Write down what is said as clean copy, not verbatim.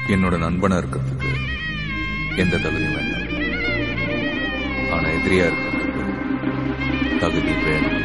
என்னோட நண்பனா இருக்கிறதுக்கு எந்த தகுதியும் வேண்டாம். ஆனா எதிரியா இருக்கிறதுக்கு தகுதி வேணும்.